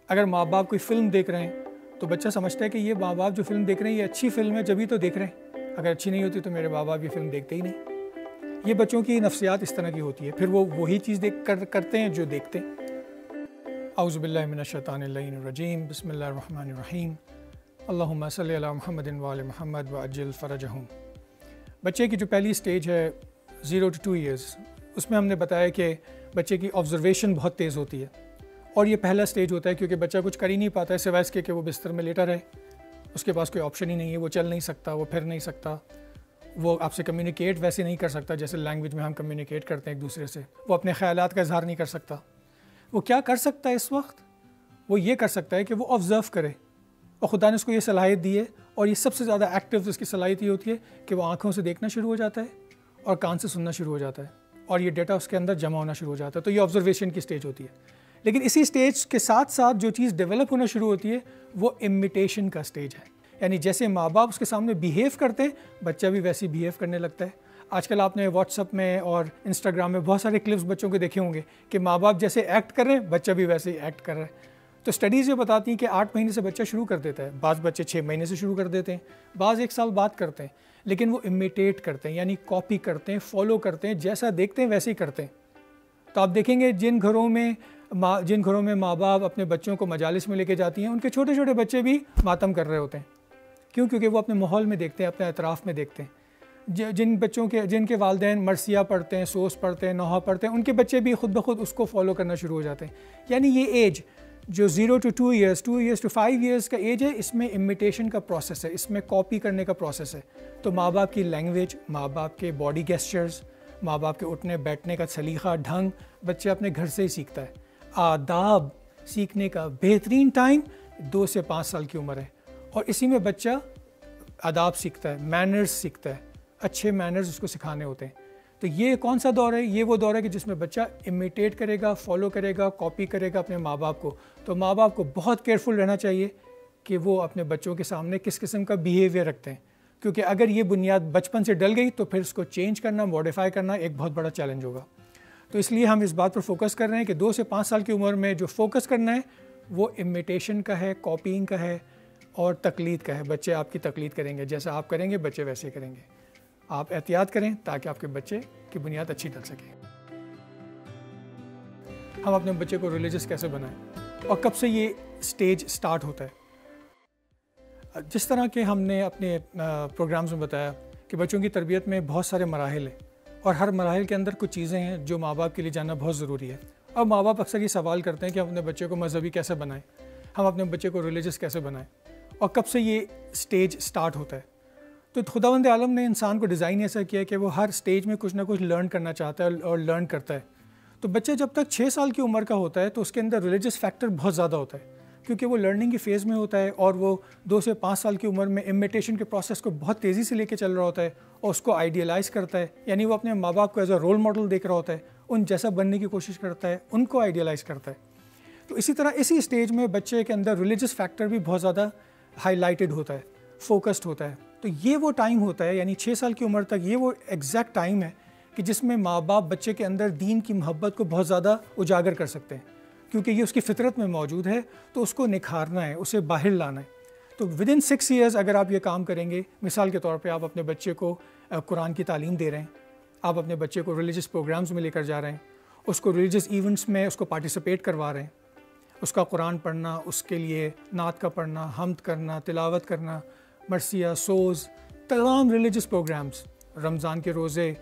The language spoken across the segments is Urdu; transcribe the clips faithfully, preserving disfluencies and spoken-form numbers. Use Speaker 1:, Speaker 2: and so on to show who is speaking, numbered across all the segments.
Speaker 1: اگر ماں باپ کوئی فلم دیکھ رہے ہیں تو بچہ سمجھتا ہے کہ یہ ماں باپ جو فلم دیکھ رہے ہیں یہ اچھی فلم ہے جبھی تو دیکھ رہے ہیں، اگر اچھی نہیں ہوتی تو میرے ماں باپ یہ فلم دیکھتے ہی نہیں۔ یہ بچوں کی نفسیات اس طرح کی ہوتی ہے، پھر وہ وہی چیز دیکھ کر کرتے ہیں جو دیکھتے ہیں۔ اعوذ باللہ من الشیطان اللعین الرجیم، بسم اللہ الرحمن الرحیم، اللہم صلی علی محمد وآل محمد وعجل فرجہم۔ بچے کی جو پہلی سٹیج ہے زیرو ٹو ٹو ایئرز، اس میں ہم نے بتایا کہ بچے کی آبزرویشن بہت تیز ہوتی ہے، اور یہ پہلا سٹیج ہوتا ہے کیونکہ بچہ کچھ کر ہی نہیں پاتا ہے سوائے اس کے کہ وہ بستر میں لیٹا رہے، اس کے پاس کوئی آپشن ہی نہیں ہے، وہ چل نہیں سکتا، وہ پھر نہیں سکتا، وہ آپ سے کمیونیکیٹ ویسے نہیں کر سکتا جیسے لینگویج میں ہم کمیونیکیٹ کرتے ہیں ایک دوسرے سے، وہ اپنے خیالات کا اظہار نہیں کر سکتا۔ وہ کیا کر سکتا ہے اس وقت؟ وہ یہ کر سکتا ہے کہ وہ آبزرو کرے، اور خدا نے اس کو یہ صلاحیت دی ہے، اور یہ سب سے زیادہ ایکٹیو اس کی صلاحیت یہ ہوتی ہے کہ وہ آنکھوں سے دیکھنا شروع ہو جاتا ہے اور کان سے سننا شروع ہو جاتا ہے، اور یہ ڈیٹا اس کے اندر جمع ہونا شروع ہو جاتا ہے۔ تو یہ آبزرویشن کی سٹیج ہوتی ہے، لیکن اسی سٹیج کے ساتھ ساتھ جو چیز ڈیولپ ہونا شروع ہوتی ہے وہ امیٹیشن کا سٹیج ہے، یعنی جیسے ماں باپ اس کے سامنے بیہیو کرتے ہیں بچہ بھی ویسے ہی بیہیو کرنے لگتا ہے۔ آج کل آپ نے واٹس ایپ میں اور انسٹاگرام میں بہت سارے کلپس بچوں کے دیکھے ہوں گے کہ ماں باپ جیسے ایکٹ کر رہے ہیں بچہ بھی ویسے ہی ایکٹ کر رہا ہے۔ تو سٹڈیز یہ بتاتی ہیں کہ آٹھ مہینے سے بچہ شروع کر دیتا ہے، بعض بچے چھ مہینے سے شروع کر دیتے ہیں، بعض ایک سال بعد کرتے ہیں، لیکن وہ امیٹیٹ کرتے ہیں، یعنی کاپی کرتے ہیں، فالو کرتے ہیں، جیسا دیکھتے ہیں ویسے ہی کرتے ہیں۔ تو آپ دیکھیں گے جن گھروں میں ماں جن گھروں میں ماں باپ اپنے بچوں کو مجالس میں لے کے جاتی ہیں ان کے چھوٹے چھوٹے بچے بھی ماتم کر رہے ہوتے ہیں۔ کیوں؟ کیونکہ وہ اپنے ماحول میں دیکھتے ہیں، اپنے اطراف میں دیکھتے ہیں۔ جن بچوں کے جن کے والدین مرثیہ پڑھتے ہیں، سوس پڑھتے ہیں، نوحہ پڑھتے ہیں، ان کے بچے بھی خود بخود اس کو فالو کرنا شروع ہو جاتے ہیں۔ یعنی یہ ایج جو zero to two years two years to five years کا ایج ہے، اس میں امیٹیشن کا پروسیس ہے، اس میں کاپی کرنے کا پروسیس ہے۔ تو ماں باپ کی لینگویج، ماں باپ کے باڈی گیسچرز، ماں باپ کے اٹھنے بیٹھنے کا سلیقہ ڈھنگ بچہ اپنے گھر سے ہی سیکھتا ہے۔ آداب سیکھنے کا بہترین ٹائم دو سے پانچ سال کی عمر ہے، اور اسی میں بچہ آداب سیکھتا ہے، مینرز سیکھتا ہے، اچھے مینرز اس کو سکھانے ہوتے ہیں۔ تو یہ کون سا دور ہے؟ یہ وہ دور ہے کہ جس میں بچہ امیٹیٹ کرے گا، فالو کرے گا، کاپی کرے گا اپنے ماں باپ کو۔ تو ماں باپ کو بہت کیئرفل رہنا چاہیے کہ وہ اپنے بچوں کے سامنے کس قسم کا بیہیویئر رکھتے ہیں، کیونکہ اگر یہ بنیاد بچپن سے ڈل گئی تو پھر اس کو چینج کرنا، موڈیفائی کرنا ایک بہت بڑا چیلنج ہوگا۔ تو اس لیے ہم اس بات پر فوکس کر رہے ہیں کہ دو سے پانچ سال کی عمر میں جو فوکس کرنا ہے وہ امیٹیشن کا ہے، کاپینگ کا ہے، اور تقلید کا ہے۔ بچے آپ کی تقلید کریں گے، جیسا آپ کریں گے بچے ویسے کریں گے۔ آپ احتیاط کریں تاکہ آپ کے بچے کی بنیاد اچھی ڈل سکے۔ ہم اپنے بچے کو ریلیجس کیسے بنائیں، اور کب سے یہ سٹیج سٹارٹ ہوتا ہے؟ جس طرح کہ ہم نے اپنے پروگرامز میں بتایا کہ بچوں کی تربیت میں بہت سارے مراحل ہیں، اور ہر مراحل کے اندر کچھ چیزیں ہیں جو ماں باپ کے لیے جاننا بہت ضروری ہے۔ اور ماں باپ اکثر یہ سوال کرتے ہیں کہ ہم اپنے بچے کو مذہبی کیسے بنائیں، ہم اپنے بچے کو ریلیجس کیسے بنائیں، اور کب سے یہ سٹیج سٹارٹ ہوتا ہے؟ تو خداوند عالم نے انسان کو ڈیزائن ایسا کیا کہ وہ ہر سٹیج میں کچھ نہ کچھ لرن کرنا چاہتا ہے اور لرن کرتا ہے۔ تو بچہ جب تک چھ سال کی عمر کا ہوتا ہے تو اس کے اندر ریلیجس فیکٹر بہت زیادہ ہوتا ہے، کیونکہ وہ لرننگ کی فیز میں ہوتا ہے، اور وہ دو سے پانچ سال کی عمر میں امیٹیشن کے پروسیس کو بہت تیزی سے لے کے چل رہا ہوتا ہے، اور اس کو آئیڈیلائز کرتا ہے، یعنی وہ اپنے ماں باپ کو ایز اے رول ماڈل دیکھ رہا ہوتا ہے، ان جیسا بننے کی کوشش کرتا ہے، ان کو آئیڈیلائز کرتا ہے۔ تو اسی طرح اسی اسٹیج میں بچے کے اندر ریلیجس فیکٹر بھی بہت زیادہ ہائی لائٹڈ ہوتا ہے، فوکسڈ ہوتا ہے۔ تو یہ وہ ٹائم ہوتا ہے، یعنی چھ سال کی عمر تک یہ وہ ایگزیکٹ ٹائم ہے کہ جس میں ماں باپ بچے کے اندر دین کی محبت کو بہت زیادہ اجاگر کر سکتے ہیں، کیونکہ یہ اس کی فطرت میں موجود ہے، تو اس کو نکھارنا ہے، اسے باہر لانا ہے۔ تو ود ان سکس ایئرز اگر آپ یہ کام کریں گے، مثال کے طور پہ آپ اپنے بچے کو قرآن کی تعلیم دے رہے ہیں، آپ اپنے بچے کو ریلیجس پروگرامز میں لے کر جا رہے ہیں، اس کو ریلیجس ایونٹس میں اس کو پارٹیسپیٹ کروا رہے ہیں، اس کا قرآن پڑھنا، اس کے لیے نعت کا پڑھنا، حمد کرنا، تلاوت کرنا، مرثیہ، سوز، تمام ریلیجس پروگرامز، رمضان کے روزے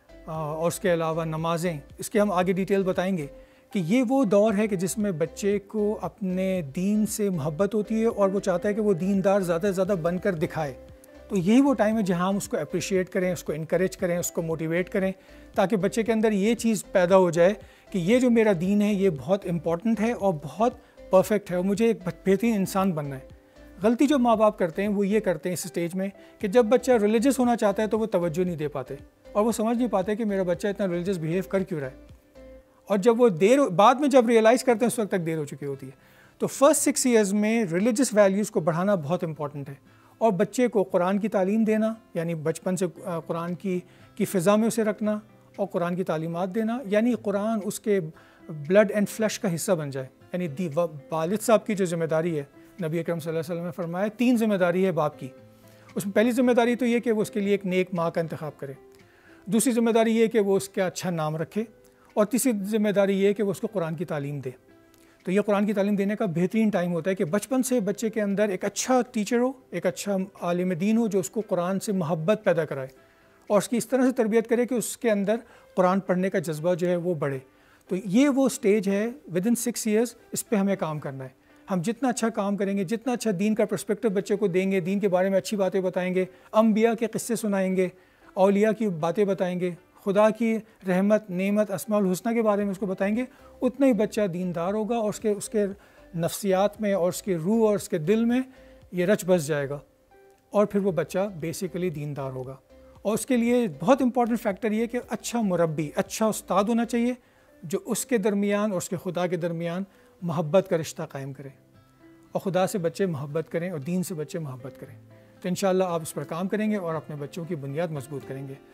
Speaker 1: اور اس کے علاوہ نمازیں، اس کے ہم آگے ڈیٹیل بتائیں گے کہ یہ وہ دور ہے کہ جس میں بچے کو اپنے دین سے محبت ہوتی ہے، اور وہ چاہتا ہے کہ وہ دیندار زیادہ سے زیادہ بن کر دکھائے۔ تو یہی وہ ٹائم ہے جہاں ہم اس کو اپریشیٹ کریں، اس کو انکریج کریں، اس کو موٹیویٹ کریں، تاکہ بچے کے اندر یہ چیز پیدا ہو جائے کہ یہ جو میرا دین ہے یہ بہت امپورٹنٹ ہے اور بہت پرفیکٹ ہے، اور مجھے ایک بہترین انسان بننا ہے۔ غلطی جو ماں باپ کرتے ہیں وہ یہ کرتے ہیں اس سٹیج میں کہ جب بچہ ریلیجس ہونا چاہتا ہے تو وہ توجہ نہیں دے پاتے، اور وہ سمجھ نہیں پاتے کہ میرا بچہ اتنا ریلیجس بیہیو کر کیوں رہا ہے، اور جب وہ دیر بعد میں جب ریئلائز کرتے ہیں اس وقت تک دیر ہو چکی ہوتی ہے۔ تو فرسٹ سکس ایئرز میں ریلیجس ویلیوز کو بڑھانا بہت امپورٹنٹ ہے، اور بچے کو قرآن کی تعلیم دینا، یعنی بچپن سے قرآن کی کی فضا میں اسے رکھنا اور قرآن کی تعلیمات دینا، یعنی قرآن اس کے بلڈ اینڈ فلیش کا حصہ بن جائے، یعنی دی والد صاحب کی جو ذمہ داری ہے، نبی اکرم صلی اللہ علیہ وسلم نے فرمایا تین ذمہ داری ہے باپ کی. اس میں پہلی ذمہ داری تو یہ کہ وہ اس کے لیے ایک نیک ماں کا انتخاب کرے، دوسری ذمہ داری یہ کہ وہ اس کا اچھا نام رکھے، اور تیسری ذمہ داری یہ کہ وہ اس کو قرآن کی تعلیم دے. تو یہ قرآن کی تعلیم دینے کا بہترین ٹائم ہوتا ہے کہ بچپن سے بچے کے اندر ایک اچھا ٹیچر ہو، ایک اچھا عالم دین ہو جو اس کو قرآن سے محبت پیدا کرائے اور اس کی اس طرح سے تربیت کرے کہ اس کے اندر قرآن پڑھنے کا جذبہ جو ہے وہ بڑھے. تو یہ وہ سٹیج ہے ود ان سکس ایئرس، اس پہ ہمیں کام کرنا ہے. ہم جتنا اچھا کام کریں گے، جتنا اچھا دین کا پرسپیکٹو بچے کو دیں گے، دین کے بارے میں اچھی باتیں بتائیں گے، انبیاء کے قصے سنائیں گے، اولیاء کی باتیں بتائیں گے، خدا کی رحمت نعمت اسماء الحسنہ کے بارے میں اس کو بتائیں گے، اتنا ہی بچہ دیندار ہوگا اور اس کے اس کے نفسیات میں اور اس کے روح اور اس کے دل میں یہ رچ بس جائے گا، اور پھر وہ بچہ بیسیکلی دیندار ہوگا. اور اس کے لیے بہت امپورٹنٹ فیکٹر یہ کہ اچھا مربی، اچھا استاد ہونا چاہیے جو اس کے درمیان اور اس کے خدا کے درمیان محبت کا رشتہ قائم کرے، اور خدا سے بچے محبت کریں اور دین سے بچے محبت کریں. تو انشاءاللہ آپ اس پر کام کریں گے اور اپنے بچوں کی بنیاد مضبوط کریں گے.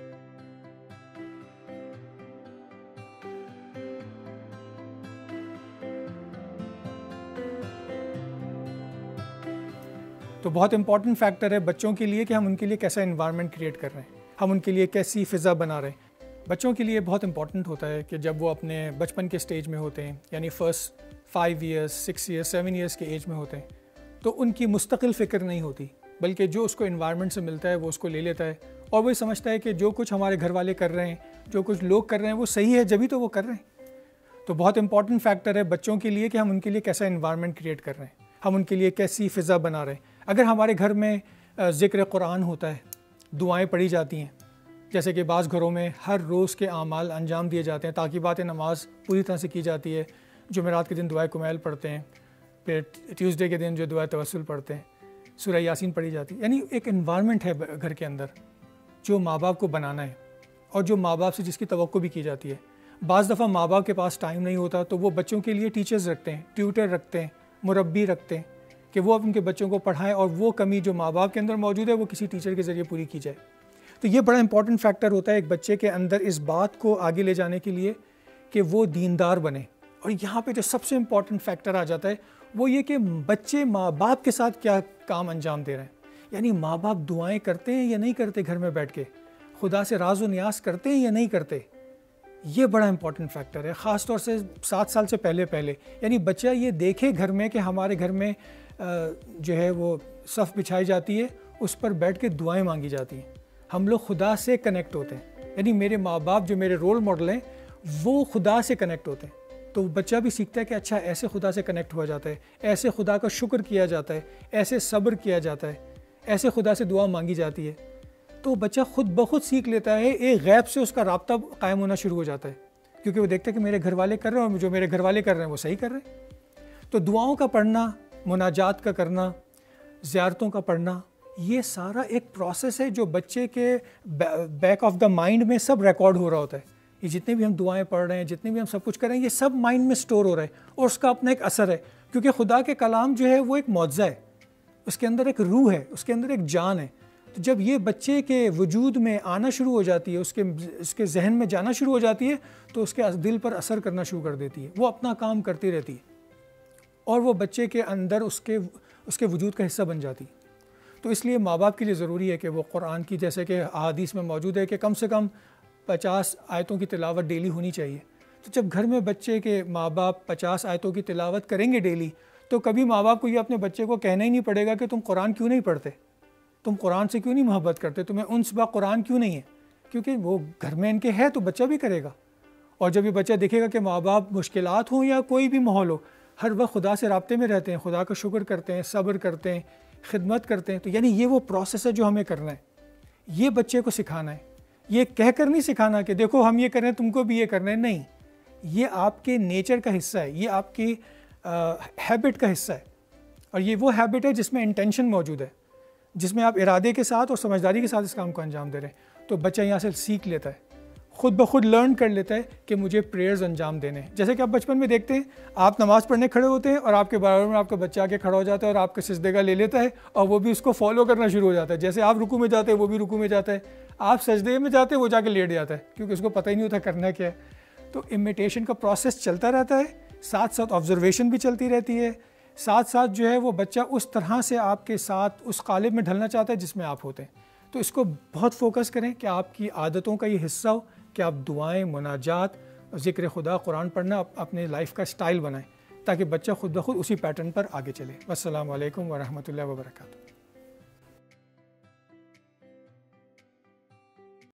Speaker 1: تو بہت امپورٹنٹ فیکٹر ہے بچوں کے لیے کہ ہم ان کے لیے کیسا انوائرمنٹ کریٹ کر رہے ہیں، ہم ان کے لیے کیسی فضا بنا رہے ہیں. بچوں کے لیے بہت امپورٹنٹ ہوتا ہے کہ جب وہ اپنے بچپن کے سٹیج میں ہوتے ہیں، یعنی first five years six years seven years کے ایج میں ہوتے ہیں، تو ان کی مستقل فکر نہیں ہوتی، بلکہ جو اس کو انوائرمنٹ سے ملتا ہے وہ اس کو لے لیتا ہے، اور وہ سمجھتا ہے کہ جو کچھ ہمارے گھر والے کر رہے ہیں، جو کچھ لوگ کر رہے ہیں وہ صحیح ہے، جبھی تو وہ کر رہے ہیں. تو بہت امپورٹنٹ فیکٹر ہے بچوں کے لیے کہ ہم ان کے لیے کیسا انوائرمنٹ کریٹ کر رہے ہیں، ہم ان کے لیے کیسی فضا بنا رہے ہیں. اگر ہمارے گھر میں ذکر قرآن ہوتا ہے، دعائیں پڑھی جاتی ہیں، جیسے کہ بعض گھروں میں ہر روز کے اعمال انجام دیے جاتے ہیں، تعقیبات نماز پوری طرح سے کی جاتی ہے، جمعرات کے دن دعائے کمیل پڑھتے ہیں، پھر ٹیوزڈے کے دن جو دعائے توسل پڑھتے ہیں، سورہ یاسین پڑھی جاتی ہے، یعنی ایک انوائرمنٹ ہے گھر کے اندر جو ماں باپ کو بنانا ہے اور جو ماں باپ سے جس کی توقع بھی کی جاتی ہے. بعض دفعہ ماں باپ کے پاس ٹائم نہیں ہوتا تو وہ بچوں کے لیے ٹیچرز رکھتے ہیں، ٹیوٹر رکھتے ہیں، مربی رکھتے ہیں کہ وہ ان کے بچوں کو پڑھائیں، اور وہ کمی جو ماں باپ کے اندر موجود ہے وہ کسی ٹیچر کے ذریعے پوری کی جائے. تو یہ بڑا امپورٹنٹ فیکٹر ہوتا ہے ایک بچے کے اندر اس بات کو آگے لے جانے کے لیے کہ وہ دیندار بنے. اور یہاں پہ جو سب سے امپورٹنٹ فیکٹر آ جاتا ہے وہ یہ کہ بچے ماں باپ کے ساتھ کیا کام انجام دے رہے ہیں، یعنی ماں باپ دعائیں کرتے ہیں یا نہیں کرتے، گھر میں بیٹھ کے خدا سے راز و نیاز کرتے ہیں یا نہیں کرتے. یہ بڑا امپورٹنٹ فیکٹر ہے، خاص طور سے سات سال سے پہلے پہلے یعنی بچہ یہ دیکھے گھر میں کہ ہمارے گھر میں جو ہے وہ صف بچھائی جاتی ہے، اس پر بیٹھ کے دعائیں مانگی جاتی ہیں، ہم لوگ خدا سے کنیکٹ ہوتے ہیں، یعنی میرے ماں باپ جو میرے رول ماڈل ہیں وہ خدا سے کنیکٹ ہوتے ہیں. تو بچہ بھی سیکھتا ہے کہ اچھا ایسے خدا سے کنیکٹ ہوا جاتا ہے، ایسے خدا کا شکر کیا جاتا ہے، ایسے صبر کیا جاتا ہے، ایسے خدا سے دعا مانگی جاتی ہے. تو بچہ خود بخود سیکھ لیتا ہے، ایک غیب سے اس کا رابطہ قائم ہونا شروع ہو جاتا ہے، کیونکہ وہ دیکھتا ہے کہ میرے گھر والے کر رہے ہیں اور جو میرے گھر والے کر رہے ہیں وہ صحیح کر رہے ہیں. تو دعاؤں کا پڑھنا، مناجات کا کرنا، زیارتوں کا پڑھنا، یہ سارا ایک پروسیس ہے جو بچے کے بیک آف دا مائنڈ میں سب ریکارڈ ہو رہا ہوتا ہے. یہ جتنے بھی ہم دعائیں پڑھ رہے ہیں، جتنے بھی ہم سب کچھ کر رہے ہیں، یہ سب مائنڈ میں سٹور ہو رہا ہے اور اس کا اپنا ایک اثر ہے، کیونکہ خدا کے کلام جو ہے وہ ایک معجزہ ہے، اس کے اندر ایک روح ہے، اس کے اندر ایک جان ہے. تو جب یہ بچے کے وجود میں آنا شروع ہو جاتی ہے، اس کے اس کے ذہن میں جانا شروع ہو جاتی ہے، تو اس کے دل پر اثر کرنا شروع کر دیتی ہے، وہ اپنا کام کرتی رہتی ہے اور وہ بچے کے اندر اس کے اس کے وجود کا حصہ بن جاتی. تو اس لیے ماں باپ کے لیے ضروری ہے کہ وہ قرآن کی، جیسے کہ احادیث میں موجود ہے کہ کم سے کم پچاس آیتوں کی تلاوت ڈیلی ہونی چاہیے. تو جب گھر میں بچے کے ماں باپ پچاس آیتوں کی تلاوت کریں گے ڈیلی، تو کبھی ماں باپ کو یہ اپنے بچے کو کہنا ہی نہیں پڑے گا کہ تم قرآن کیوں نہیں پڑھتے، تم قرآن سے کیوں نہیں محبت کرتے، تمہیں انس با قرآن کیوں نہیں ہے، کیونکہ وہ گھر میں ان کے ہے تو بچہ بھی کرے گا. اور جب یہ بچہ دیکھے گا کہ ماں باپ مشکلات ہوں یا کوئی بھی ماحول ہو، ہر وقت خدا سے رابطے میں رہتے ہیں، خدا کا شکر کرتے ہیں، صبر کرتے ہیں، خدمت کرتے ہیں، تو یعنی یہ وہ پروسیس ہے جو ہمیں کرنا ہے. یہ بچے کو سکھانا ہے، یہ کہہ کر نہیں سکھانا کہ دیکھو ہم یہ کر رہے ہیں تم کو بھی یہ کرنا ہے، نہیں، یہ آپ کے نیچر کا حصہ ہے، یہ آپ کی ہیبٹ کا حصہ ہے. اور یہ وہ ہیبٹ ہے جس میں انٹینشن موجود ہے، جس میں آپ ارادے کے ساتھ اور سمجھداری کے ساتھ اس کام کو انجام دے رہے ہیں. تو بچہ یہاں سے سیکھ لیتا ہے، خود بخود لرن کر لیتا ہے کہ مجھے پریئرز انجام دینے ہیں. جیسے کہ آپ بچپن میں دیکھتے ہیں، آپ نماز پڑھنے کھڑے ہوتے ہیں اور آپ کے برابر میں آپ کا بچہ آ کے کھڑا ہو جاتا ہے اور آپ کے سجدے کا لے لیتا ہے اور وہ بھی اس کو فالو کرنا شروع ہو جاتا ہے. جیسے آپ رکوع میں جاتے ہیں وہ بھی رکوع میں جاتا ہے، آپ سجدے میں جاتے ہیں وہ جا کے لیٹ جاتا ہے، کیونکہ اس کو پتہ ہی نہیں ہوتا کرنا کیا ہے. تو امیٹیشن کا پروسیس چلتا رہتا ہے ساتھ ساتھ آبزرویشن بھی چلتی رہتی ہے، ساتھ ساتھ جو ہے وہ بچہ اس طرح سے آپ کے ساتھ اس قالب میں ڈھلنا چاہتا ہے جس میں آپ ہوتے ہیں. تو اس کو بہت فوکس کریں کہ آپ کی عادتوں کا یہ حصہ ہو کہ آپ دعائیں، مناجات، ذکر خدا، قرآن پڑھنا اپنے لائف کا سٹائل بنائیں تاکہ بچہ خود بخود اسی پیٹرن پر آگے چلے. السلام علیکم ورحمۃ اللہ وبرکاتہ.